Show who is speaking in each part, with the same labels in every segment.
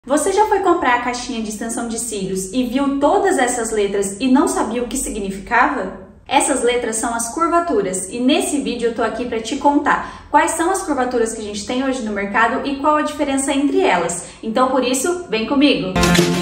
Speaker 1: Você já foi comprar a caixinha de extensão de cílios e viu todas essas letras e não sabia o que significava? Essas letras são as curvaturas e nesse vídeo eu tô aqui para te contar quais são as curvaturas que a gente tem hoje no mercado e qual a diferença entre elas. Então por isso, vem comigo!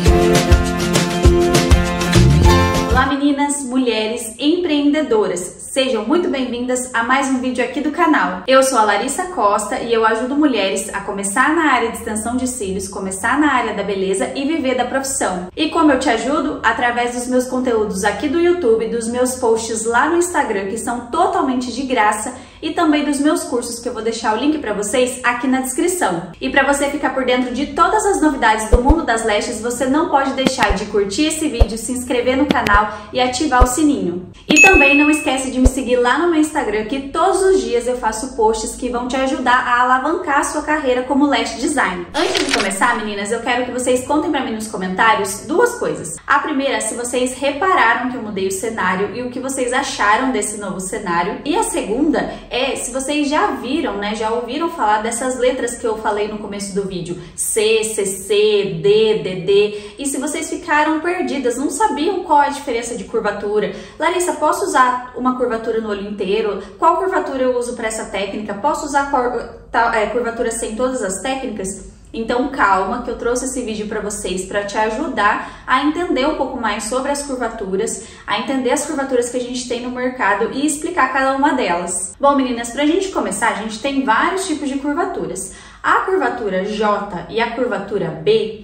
Speaker 1: Olá meninas, mulheres empreendedoras, sejam muito bem-vindas a mais um vídeo aqui do canal. Eu sou a Larissa Costa e eu ajudo mulheres a começar na área de extensão de cílios, começar na área da beleza e viver da profissão. E como eu te ajudo? Através dos meus conteúdos aqui do YouTube, dos meus posts lá no Instagram, que são totalmente de graça, e também dos meus cursos, que eu vou deixar o link para vocês aqui na descrição. E para você ficar por dentro de todas as novidades do mundo das lashes, você não pode deixar de curtir esse vídeo, se inscrever no canal e ativar o sininho. E também não esquece de me seguir lá no meu Instagram, que todos os dias eu faço posts que vão te ajudar a alavancar a sua carreira como lash designer. Antes de começar, meninas, eu quero que vocês contem para mim nos comentários duas coisas. A primeira, se vocês repararam que eu mudei o cenário e o que vocês acharam desse novo cenário. E a segunda é se vocês já viram, né, já ouviram falar dessas letras que eu falei no começo do vídeo, C, CC, D, DD, e se vocês ficaram perdidas, não sabiam qual a diferença de curvatura. Larissa, posso usar uma curvatura no olho inteiro? Qual curvatura eu uso para essa técnica? Posso usar curvatura sem todas as técnicas? Então calma, que eu trouxe esse vídeo para vocês para te ajudar a entender um pouco mais sobre as curvaturas, a entender as curvaturas que a gente tem no mercado e explicar cada uma delas. Bom, meninas, para a gente começar, a gente tem vários tipos de curvaturas. A curvatura J e a curvatura B,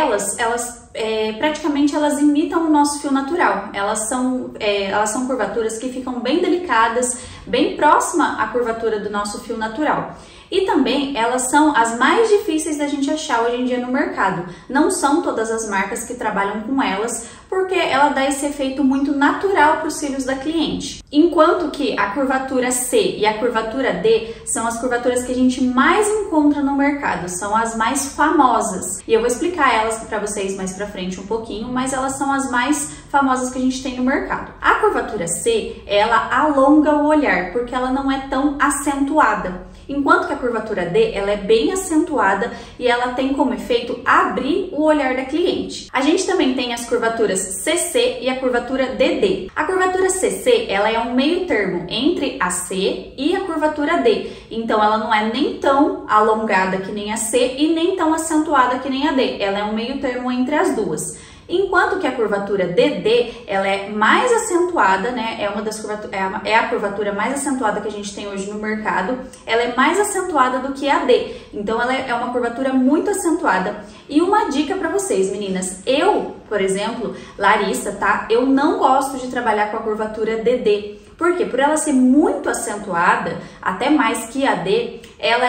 Speaker 1: praticamente elas imitam o nosso fio natural. Elas são curvaturas que ficam bem delicadas, bem próxima à curvatura do nosso fio natural. E também elas são as mais difíceis da gente achar hoje em dia no mercado. Não são todas as marcas que trabalham com elas, porque ela dá esse efeito muito natural para os cílios da cliente. Enquanto que a curvatura C e a curvatura D são as curvaturas que a gente mais encontra no mercado, são as mais famosas. E eu vou explicar elas para vocês mais pra frente um pouquinho, mas elas são as mais famosas que a gente tem no mercado. A curvatura C, ela alonga o olhar, porque ela não é tão acentuada. Enquanto que a curvatura D, ela é bem acentuada e ela tem como efeito abrir o olhar da cliente. A gente também tem as curvaturas CC e a curvatura DD. A curvatura CC, ela é um meio termo entre a C e a curvatura D. Então, ela não é nem tão alongada que nem a C e nem tão acentuada que nem a D. Ela é um meio termo entre as duas. Enquanto que a curvatura DD, ela é mais acentuada, né? É a curvatura mais acentuada que a gente tem hoje no mercado. Ela é mais acentuada do que a D. Então, ela é uma curvatura muito acentuada. E uma dica para vocês, meninas. Eu, por exemplo, Larissa, tá? Eu não gosto de trabalhar com a curvatura DD. Por quê? Por ela ser muito acentuada, até mais que a D,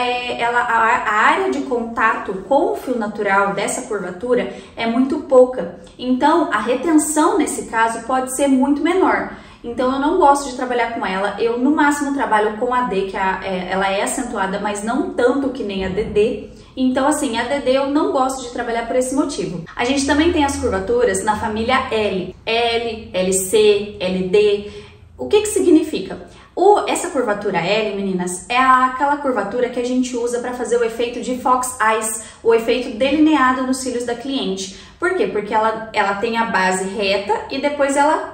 Speaker 1: a área de contato com o fio natural dessa curvatura é muito pouca. Então, a retenção nesse caso pode ser muito menor. Então, eu não gosto de trabalhar com ela. Eu, no máximo, trabalho com a D, que ela é acentuada, mas não tanto que nem a DD. Então, assim, a DD eu não gosto de trabalhar por esse motivo. A gente também tem as curvaturas na família L. L, LC, LD. O que significa? Essa curvatura L, meninas, é aquela curvatura que a gente usa para fazer o efeito de fox eyes, o efeito delineado nos cílios da cliente. Por quê? Porque ela tem a base reta e depois ela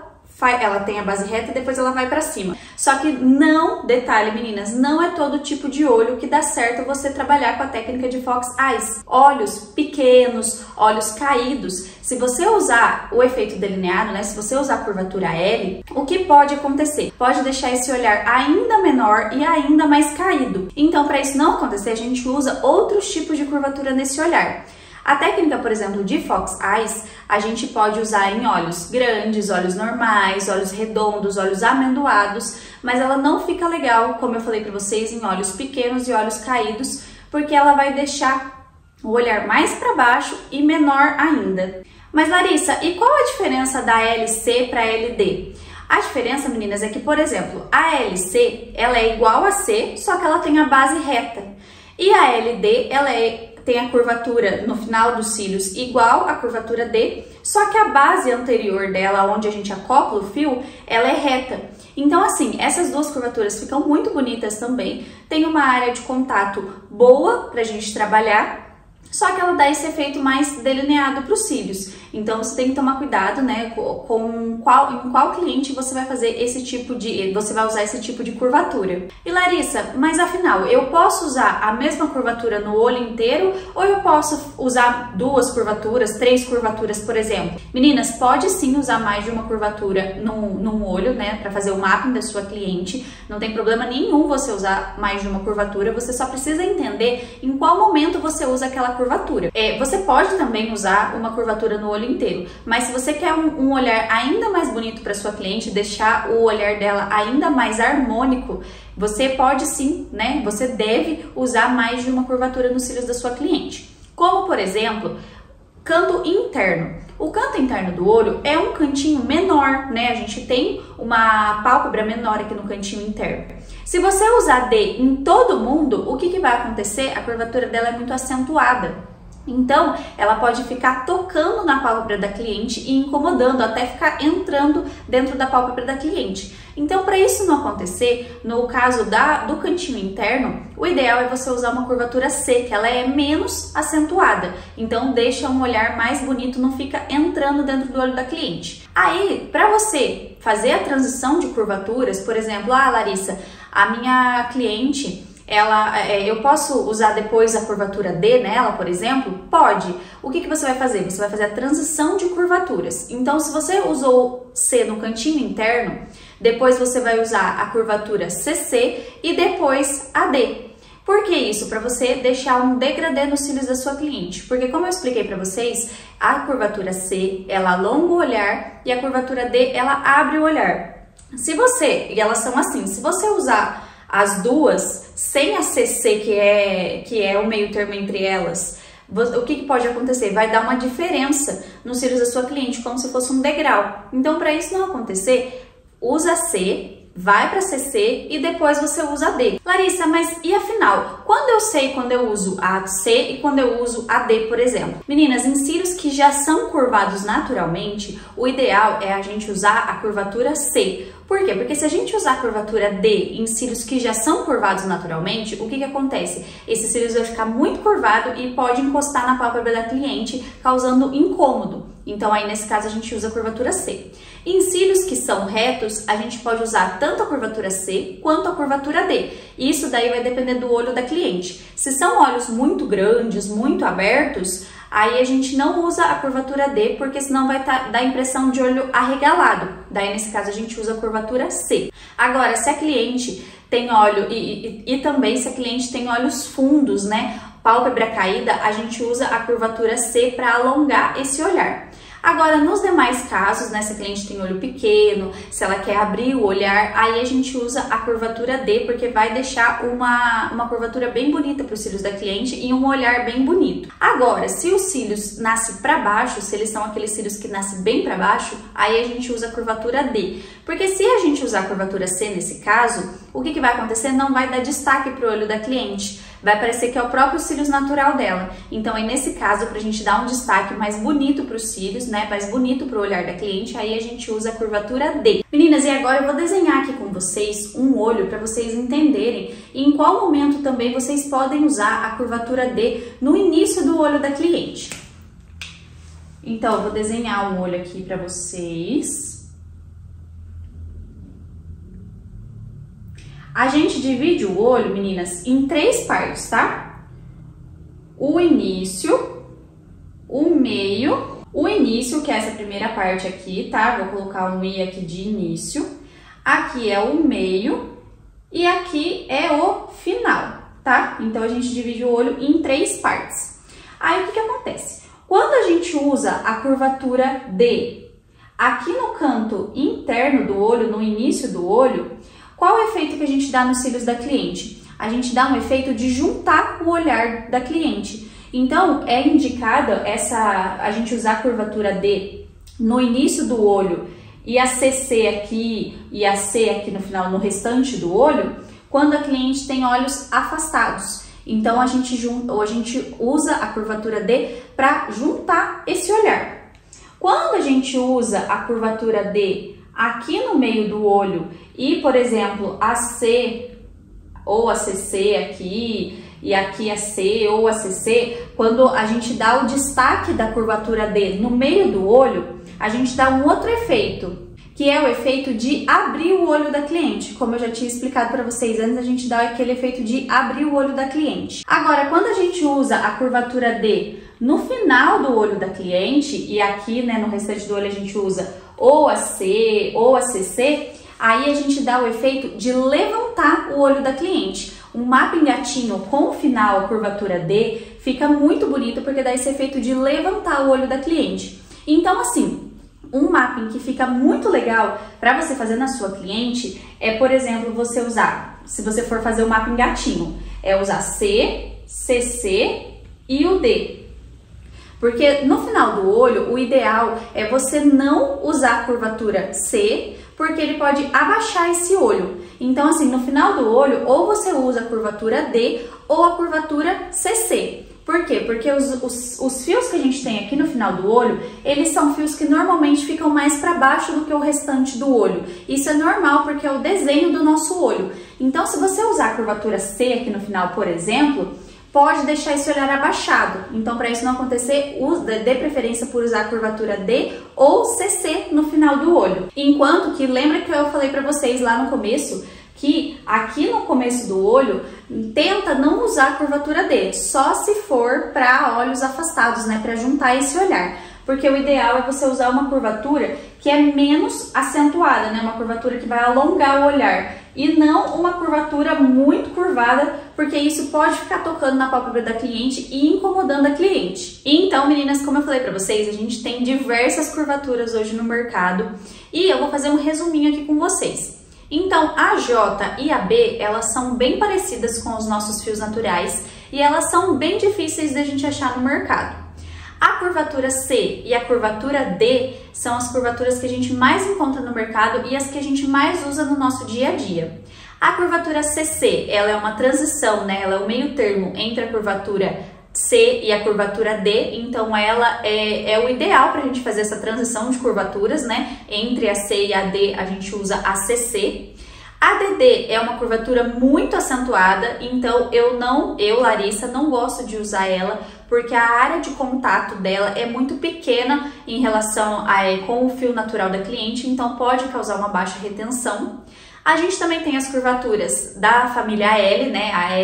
Speaker 1: vai para cima. Só que não, detalhe meninas, não é todo tipo de olho que dá certo você trabalhar com a técnica de fox eyes. Olhos pequenos, olhos caídos. Se você usar o efeito delineado, né, se você usar a curvatura L, o que pode acontecer? Pode deixar esse olhar ainda menor e ainda mais caído. Então, para isso não acontecer, a gente usa outros tipos de curvatura nesse olhar. A técnica, por exemplo, de fox eyes, a gente pode usar em olhos grandes, olhos normais, olhos redondos, olhos amendoados, mas ela não fica legal, como eu falei para vocês, em olhos pequenos e olhos caídos, porque ela vai deixar o olhar mais para baixo e menor ainda. Mas Larissa, e qual a diferença da LC para LD? A diferença, meninas, é que, por exemplo, a LC, ela é igual a C, só que ela tem a base reta. E a LD, tem a curvatura no final dos cílios igual à curvatura D, só que a base anterior dela, onde a gente acopla o fio, ela é reta. Então, assim, essas duas curvaturas ficam muito bonitas também. Tem uma área de contato boa pra gente trabalhar, só que ela dá esse efeito mais delineado para os cílios. Então você tem que tomar cuidado, né, em qual cliente você vai fazer você vai usar esse tipo de curvatura. E Larissa, mas afinal, eu posso usar a mesma curvatura no olho inteiro ou eu posso usar 2 curvaturas, 3 curvaturas, por exemplo? Meninas, pode sim usar mais de uma curvatura num olho, né, para fazer o mapping da sua cliente. Não tem problema nenhum você usar mais de uma curvatura, você só precisa entender em qual momento você usa aquela curvatura. Você pode também usar uma curvatura no olho inteiro, mas se você quer um olhar ainda mais bonito para sua cliente, deixar o olhar dela ainda mais harmônico, você pode sim, né? Você deve usar mais de uma curvatura nos cílios da sua cliente. Como, por exemplo, canto interno. O canto interno do olho é um cantinho menor, né? A gente tem uma pálpebra menor aqui no cantinho interno. Se você usar D em todo mundo, o que vai acontecer? A curvatura dela é muito acentuada. Então, ela pode ficar tocando na pálpebra da cliente e incomodando, até ficar entrando dentro da pálpebra da cliente. Então, para isso não acontecer, no caso do cantinho interno, o ideal é você usar uma curvatura C, que ela é menos acentuada. Então, deixa um olhar mais bonito, não fica entrando dentro do olho da cliente. Aí, para você fazer a transição de curvaturas, por exemplo, Larissa, a minha cliente... eu posso usar depois a curvatura D nela, por exemplo? Pode. O que você vai fazer? Você vai fazer a transição de curvaturas. Então, se você usou C no cantinho interno, depois você vai usar a curvatura CC e depois a D. Por que isso? Para você deixar um degradê nos cílios da sua cliente. Porque como eu expliquei para vocês, a curvatura C, ela alonga o olhar e a curvatura D, ela abre o olhar. E elas são assim, se você usar as duas, sem a CC, que é o meio termo entre elas, o que pode acontecer? Vai dar uma diferença nos cílios da sua cliente, como se fosse um degrau. Então, para isso não acontecer, usa C, vai para CC e depois você usa a D. Larissa, mas e afinal? Quando eu sei quando eu uso a C e quando eu uso a D, por exemplo? Meninas, em cílios que já são curvados naturalmente, o ideal é a gente usar a curvatura C. Por quê? Porque se a gente usar a curvatura D em cílios que já são curvados naturalmente, o que acontece? Esses cílios vão ficar muito curvado e pode encostar na pálpebra da cliente, causando incômodo. Então, aí nesse caso, a gente usa a curvatura C. Em cílios que são retos, a gente pode usar tanto a curvatura C quanto a curvatura D. Isso daí vai depender do olho da cliente. Se são olhos muito grandes, muito abertos, aí a gente não usa a curvatura D, porque senão vai dar a impressão de olho arregalado. Daí, nesse caso, a gente usa a curvatura C. Agora, se a cliente tem olho, e também se a cliente tem olhos fundos, né, pálpebra caída, a gente usa a curvatura C para alongar esse olhar. Agora, nos demais casos, né, se a cliente tem olho pequeno, se ela quer abrir o olhar, aí a gente usa a curvatura D, porque vai deixar uma curvatura bem bonita para os cílios da cliente e um olhar bem bonito. Agora, se os cílios nascem para baixo, se eles são aqueles cílios que nascem bem para baixo, aí a gente usa a curvatura D. Porque se a gente usar a curvatura C nesse caso, o que vai acontecer? Não vai dar destaque para o olho da cliente. Vai parecer que é o próprio cílios natural dela. Então, aí nesse caso, para a gente dar um destaque mais bonito para os cílios, né, mais bonito para o olhar da cliente, aí a gente usa a curvatura D. Meninas, e agora eu vou desenhar aqui com vocês um olho para vocês entenderem em qual momento também vocês podem usar a curvatura D no início do olho da cliente. Então, eu vou desenhar um olho aqui para vocês. A gente divide o olho, meninas, em 3 partes, tá? O início, o meio, o início, que é essa primeira parte aqui, tá? Vou colocar um I aqui de início. Aqui é o meio e aqui é o final, tá? Então, a gente divide o olho em 3 partes. Aí, o que acontece? Quando a gente usa a curvatura D aqui no canto interno do olho, no início do olho, qual é o efeito que a gente dá nos cílios da cliente? A gente dá um efeito de juntar o olhar da cliente. Então, é indicada a gente usar a curvatura D no início do olho e a CC aqui e a C aqui no final, no restante do olho, quando a cliente tem olhos afastados. Então, a gente usa a curvatura D para juntar esse olhar. Quando a gente usa a curvatura D aqui no meio do olho e, por exemplo, a C ou a CC aqui e aqui a C ou a CC, quando a gente dá o destaque da curvatura D no meio do olho, a gente dá um outro efeito, que é o efeito de abrir o olho da cliente. Como eu já tinha explicado para vocês antes, a gente dá aquele efeito de abrir o olho da cliente. Agora, quando a gente usa a curvatura D no final do olho da cliente, e aqui, né, no restante do olho a gente usa ou a C ou a CC, aí a gente dá o efeito de levantar o olho da cliente. Um mapping gatinho com o final, a curvatura D, fica muito bonito porque dá esse efeito de levantar o olho da cliente. Então, assim, um mapping que fica muito legal para você fazer na sua cliente é, por exemplo, você usar, se você for fazer o mapping gatinho, é usar C, CC e o D. Porque no final do olho, o ideal é você não usar a curvatura C, porque ele pode abaixar esse olho. Então, assim, no final do olho, ou você usa a curvatura D ou a curvatura CC. Por quê? Porque os fios que a gente tem aqui no final do olho, eles são fios que normalmente ficam mais para baixo do que o restante do olho. Isso é normal porque é o desenho do nosso olho. Então, se você usar a curvatura C aqui no final, por exemplo, pode deixar esse olhar abaixado. Então, para isso não acontecer, dê preferência por usar a curvatura D ou CC no final do olho. Enquanto que, lembra que eu falei para vocês lá no começo, que aqui no começo do olho, tenta não usar a curvatura D, só se for para olhos afastados, né, para juntar esse olhar. Porque o ideal é você usar uma curvatura que é menos acentuada, né, uma curvatura que vai alongar o olhar. E não uma curvatura muito curvada, porque isso pode ficar tocando na pálpebra da cliente e incomodando a cliente. Então, meninas, como eu falei para vocês, a gente tem diversas curvaturas hoje no mercado e eu vou fazer um resuminho aqui com vocês. Então, a J e a B, elas são bem parecidas com os nossos fios naturais e elas são bem difíceis de a gente achar no mercado. A curvatura C e a curvatura D são as curvaturas que a gente mais encontra no mercado e as que a gente mais usa no nosso dia a dia. A curvatura CC, ela é uma transição, né? Ela é o meio termo entre a curvatura C e a curvatura D, então ela é o ideal para a gente fazer essa transição de curvaturas, né? Entre a C e a D a gente usa a CC. A DD é uma curvatura muito acentuada, então eu, Larissa, não gosto de usar ela porque a área de contato dela é muito pequena em relação com o fio natural da cliente, então pode causar uma baixa retenção. A gente também tem as curvaturas da família L, né? A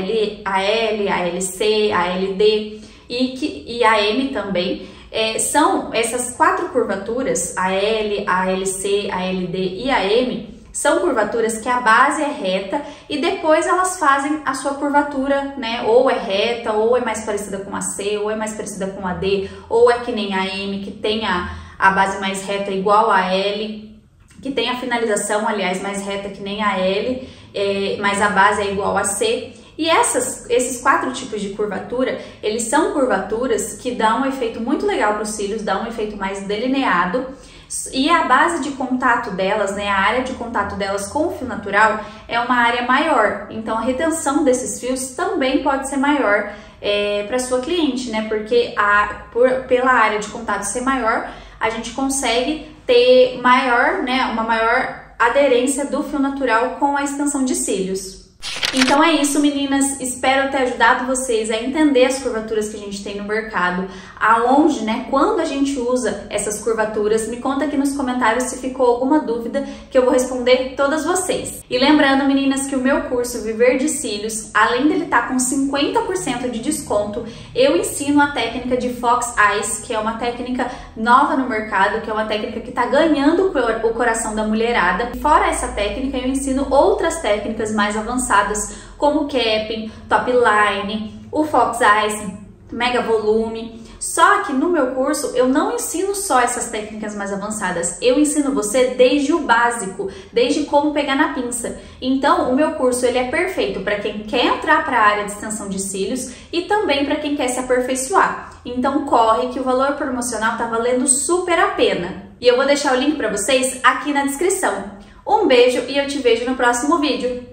Speaker 1: LC, a LD e a M também. São essas quatro curvaturas, a L, a LC, a LD e a M, são curvaturas que a base é reta e depois elas fazem a sua curvatura, né? Ou é reta, ou é mais parecida com a C, ou é mais parecida com a D, ou é que nem a M, que tem a base mais reta igual a L, que tem a finalização, aliás, mais reta que nem a L, mas a base é igual a C. E esses quatro tipos de curvatura, eles são curvaturas que dão um efeito muito legal para os cílios, dão um efeito mais delineado. E a base de contato delas, né, a área de contato delas com o fio natural é uma área maior. Então, a retenção desses fios também pode ser maior para sua cliente, né? Porque pela área de contato ser maior, a gente consegue ter uma maior aderência do fio natural com a extensão de cílios. Então é isso, meninas, espero ter ajudado vocês a entender as curvaturas que a gente tem no mercado, aonde, né, quando a gente usa essas curvaturas. Me conta aqui nos comentários se ficou alguma dúvida, que eu vou responder todas vocês. E lembrando, meninas, que o meu curso Viver de Cílios, além dele estar com 50% de desconto, eu ensino a técnica de Fox Eyes, que é uma técnica nova no mercado, que é uma técnica que está ganhando o coração da mulherada. Fora essa técnica, eu ensino outras técnicas mais avançadas, como o capping, top line, o Fox Eyes, mega volume. Só que no meu curso eu não ensino só essas técnicas mais avançadas, eu ensino você desde o básico, desde como pegar na pinça. Então o meu curso ele é perfeito para quem quer entrar para a área de extensão de cílios e também para quem quer se aperfeiçoar. Então corre que o valor promocional tá valendo super a pena. E eu vou deixar o link para vocês aqui na descrição. Um beijo e eu te vejo no próximo vídeo.